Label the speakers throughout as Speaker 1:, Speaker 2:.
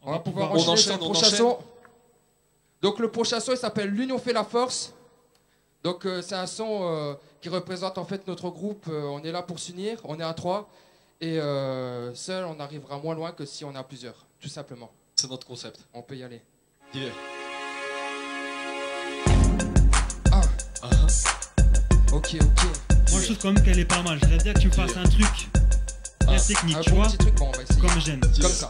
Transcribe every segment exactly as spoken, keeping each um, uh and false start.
Speaker 1: On va pouvoir
Speaker 2: on
Speaker 1: enchaîner
Speaker 2: enchaîne,
Speaker 1: sur le
Speaker 2: on
Speaker 1: prochain
Speaker 2: enchaîne.
Speaker 1: son. Donc le prochain son il s'appelle L'Union fait la force. Donc euh, c'est un son euh, qui représente en fait notre groupe. Euh, on est là pour s'unir, on est à trois. Et euh, seul on arrivera moins loin que si on est à plusieurs, tout simplement.
Speaker 2: C'est notre concept.
Speaker 1: On peut y aller.
Speaker 2: Yeah.
Speaker 1: Ah.
Speaker 2: Uh-huh.
Speaker 1: Ok, ok.
Speaker 3: Moi je trouve quand même qu'elle est pas mal. J'aimerais bien que tu me fasses un truc très technique,
Speaker 1: Un
Speaker 3: tu
Speaker 1: bon
Speaker 3: vois,
Speaker 1: petit truc, bon, on va essayer.
Speaker 3: comme j'aime.
Speaker 1: Comme ça.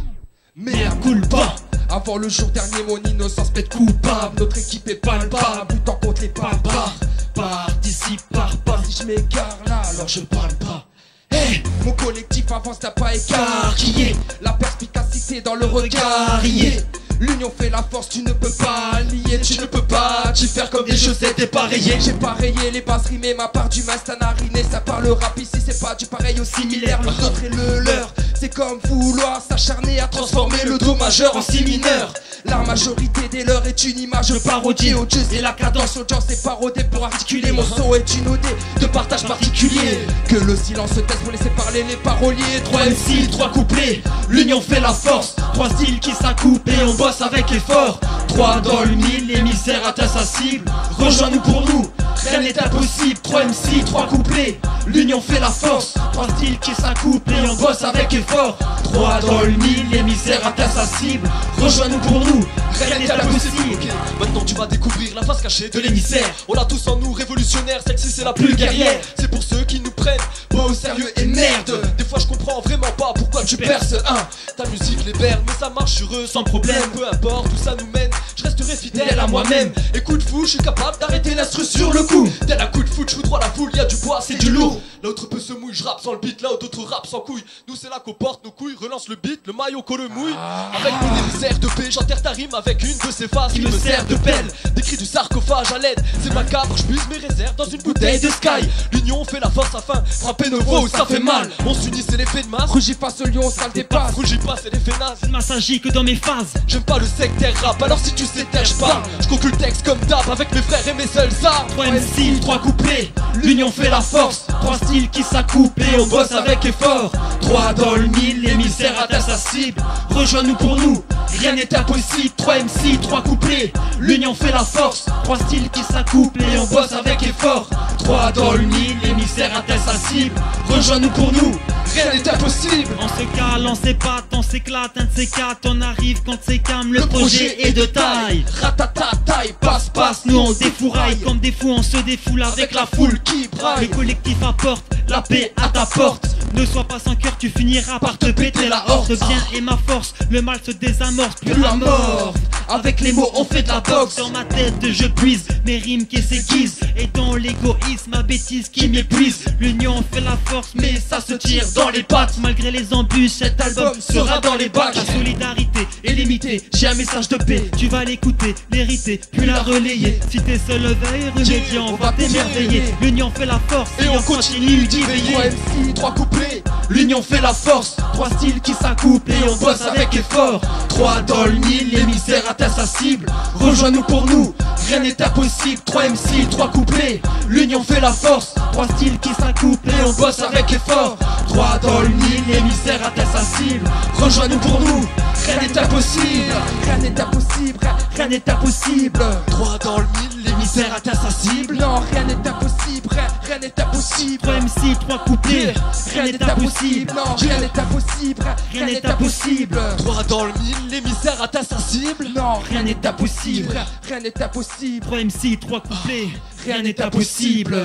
Speaker 1: Mais à culpa. Avant le jour dernier, mon innocence pète coupable. Notre équipe est palpable, luttant contre les barbares. Participe, par pas. Si je m'égare là, alors je parle pas. Hey, mon collectif avance, t'as pas écarquillé. La perspicacité dans le regard, yeah. L'union fait la force, tu ne peux pas lier. Tu ne peux pas t'y faire comme des chaussettes dépareillées. J'ai pareillé les basses rimées, ma part du masque à nariner. Ça parle rap ici, c'est pas du pareil au similaire. Le nôtre et le leur, c'est comme vouloir s'acharner à transformer le do majeur en si mineur. La majorité des leurs est une image parodiée. Odieuse et la cadence audience est parodée pour articuler. Mon son est une ode de partage particulier. Que le silence se taise pour laisser parler les paroliers. Trois M C, trois couplets, l'union fait la force. Trois styles qui s'accouplent et on bosse avec effort. Trois dans le mille, l'émissaire atteint sa cible. Rejoins-nous pour nous, rien n'est impossible. Trois M C, trois couplets, l'union fait la force. Trois styles qui s'accouplent et on bosse avec effort. Trois dans le mille, l'émissaire atteint sa cible. Rejoins-nous pour nous, rien n'est impossible.
Speaker 2: Okay. Maintenant tu vas découvrir la face cachée de l'émissaire. On l'a tous en nous, révolutionnaire, celle-ci c'est la plus guerrière. C'est pour ceux qui nous prennent pas au sérieux et merde. Des fois je comprends vraiment pas pourquoi tu perces un. Ta musique les berne, mais ça marche sur eux sans problème. Peu importe où ça nous mène, je resterai fidèle à moi-même. Et coup de fou, je suis capable d'arrêter l'instru sur le coup. Tel un coup de foot, je droit la foule, y'a du bois, c'est du lourd. L'autre peut se mouille, je rappe sans le beat, là où d'autres rappent sans couilles. Nous c'est là qu'on porte nos couilles, relance le beat, le maillot qu'on le mouille. Avec mon émissaire de paix, j'enterre ta rime avec une de ces phases qui me sert de pelle. Des cris du sarcophage à l'aide, c'est macabre, je buse mes réserves dans une bouteille de Sky. L'union fait la force afin frapper nos veaux où ça fait mal. On s'unit, c'est l'effet de masse.
Speaker 1: Rougis face au lion, ça le dépasse.
Speaker 2: Rougis pas, c'est l'effet naze.
Speaker 3: C'est massagique dans mes phases.
Speaker 2: J'aime pas le sectaire rap, alors si tu sais taire, je parle. Je conclue le texte comme d'hab avec mes frères et mes seuls armes.
Speaker 3: Trois M C, trois couplets, l'union fait la force. Trois styles qui s'accouplent et on bosse avec effort. Trois dans le mille, l'émissaire atteint sa cible. Rejoins-nous pour nous, rien n'est impossible. Trois M C, trois couplets, l'union fait la force. Trois styles qui s'accouplent et on bosse avec effort. Trois dans le mille, l'émissaire atteint sa cible. Rejoins-nous pour nous,
Speaker 1: rien n'est impossible.
Speaker 3: on se cale, on s'épate, on s'éclate. Un de ces quatre, on arrive quand c'est calme. Le,
Speaker 1: Le
Speaker 3: projet
Speaker 1: projet
Speaker 3: est de taille.
Speaker 1: Ratata, taille, passe, passe.
Speaker 3: Nous on défouraille, comme des fous on se défoule avec
Speaker 1: Avec
Speaker 3: la
Speaker 1: la
Speaker 3: foule.
Speaker 1: foule qui
Speaker 3: Le
Speaker 1: braille.
Speaker 3: collectif apporte la paix à ta porte. Ne sois pas sans cœur, tu finiras par te péter la horte. Le bien est ma force, le mal se désamorce, plus
Speaker 1: Plus
Speaker 3: à
Speaker 1: à
Speaker 3: mort.
Speaker 1: mort. Avec les mots, on fait de la boxe.
Speaker 3: Dans ma tête, je puise mes rimes qui s'aiguisent. Et dans l'égoïsme, ma bêtise qui m'épuise. L'union fait la force, mais ça se tire dans les pattes. Malgré les embûches, cet album sera dans les bacs. La solidarité est limitée, j'ai un message de paix. Tu vas l'écouter, l'hériter, puis la relayer. Si t'es seul, veille, remédier, on va t'émerveiller. L'union fait la force,
Speaker 1: Et on continue d'y veiller. Trois M C, trois couplets, l'union fait la force.
Speaker 3: Trois styles qui s'accouplent et on bosse avec effort.
Speaker 1: Trois dans le mille, l'émissaire atteint sa cible. Rejoins-nous pour nous, rien n'est impossible. Trois M C, trois couplets, l'union fait la force.
Speaker 3: Trois styles qui s'accouplent
Speaker 1: Et on bosse avec effort. Trois dans le mille, l'émissaire atteint sa cible. Rejoins-nous pour nous, rien n'est impossible. Rien n'est impossible, rien- rien n'est impossible.
Speaker 2: Trois dans le mille, l'émissaire atteint sa cible.
Speaker 1: Non, rien n'est impossible, rien- rien n'est impossible.
Speaker 3: Trois M C, trois couplets,
Speaker 1: Rien n'est impossible, non, rien n'est impossible, rien n'est impossible.
Speaker 2: Trois dans le mille, l'émissaire atteint sa cible.
Speaker 1: Non, rien n'est impossible, rien- rien n'est impossible.
Speaker 3: Trois M C, trois couplets,
Speaker 1: Rien n'est impossible.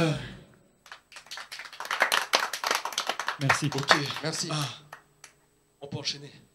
Speaker 3: Merci.
Speaker 2: Ok,
Speaker 1: Merci.
Speaker 2: on peut enchaîner.